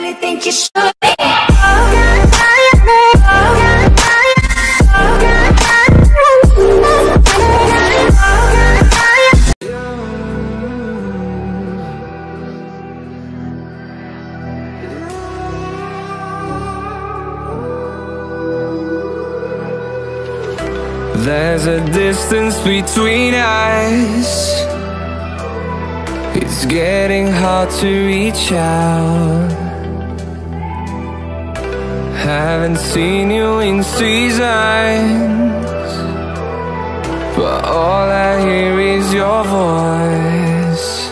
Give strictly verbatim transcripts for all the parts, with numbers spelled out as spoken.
really think you should be. There's a distance between us. It's getting hard to reach out. Haven't seen you in seasons, but all I hear is your voice.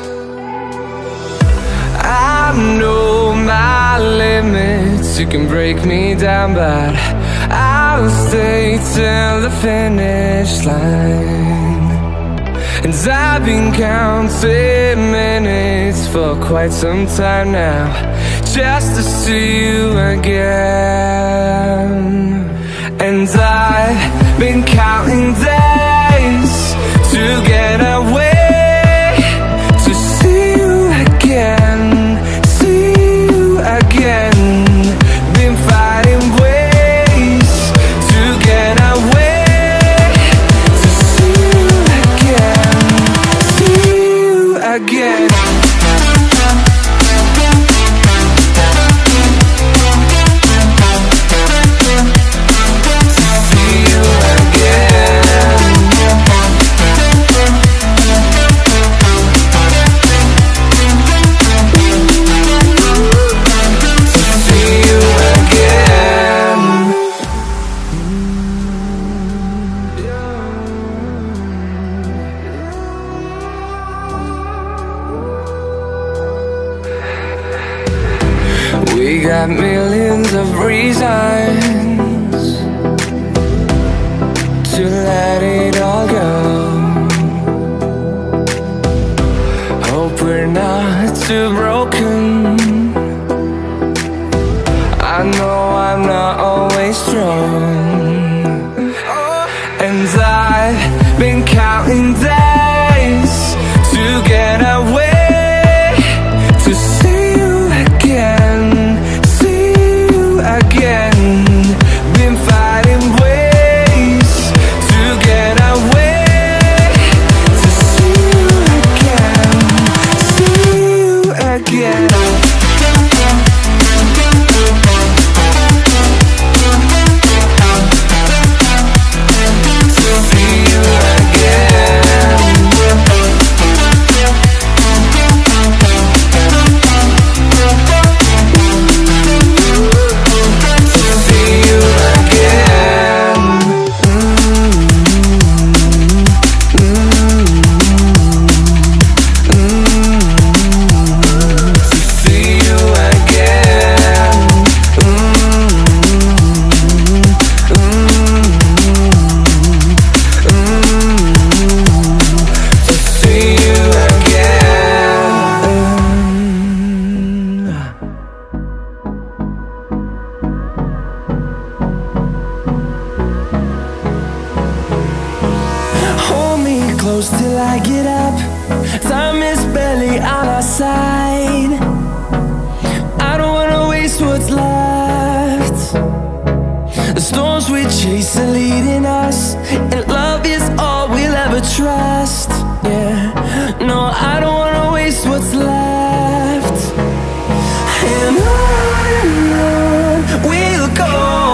I know my limits, you can break me down, but I'll stay till the finish line. And I've been counting minutes for quite some time now, just to see you again. And I've been counting days to get away, to see you again, see you again. Been fighting ways to get away, to see you again, see you again. We got millions of reasons to let it all go. Hope we're not too broken. I know I'm not always strong, and I've been counting days to get away, to see you again, again. Been fighting ways to get away, to see you again, see you again. Close till I get up, time is barely on our side. I don't wanna waste what's left. The storms we chase are leading us, and love is all we'll ever trust. Yeah, no, I don't wanna waste what's left. And on and on we'll go,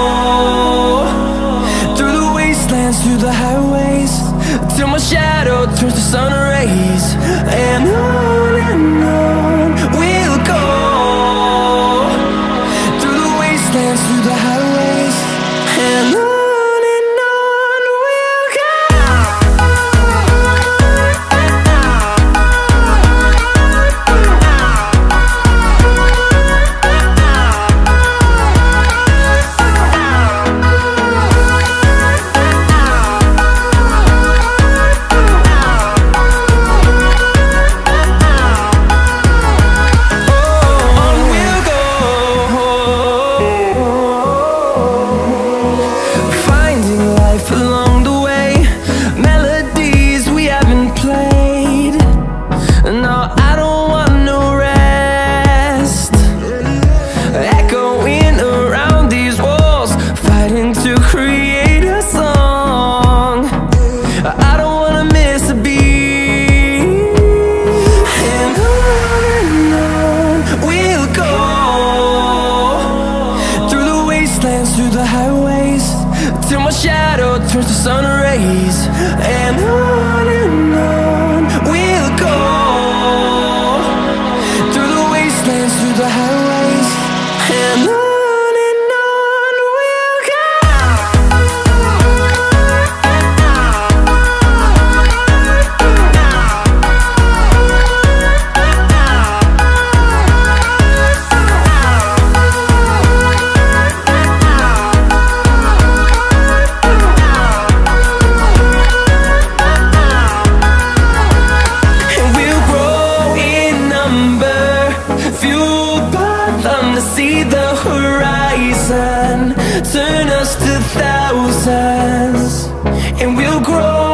through the wastelands, through the highways, till my shadow turns to sun rays. And on and on we'll go, through the wastelands, through the highways, and on and on we'll go. turns to sun rays, and on and on we'll go, through the wastelands, through the highways, and on. See the horizon turn us to thousands, and we'll grow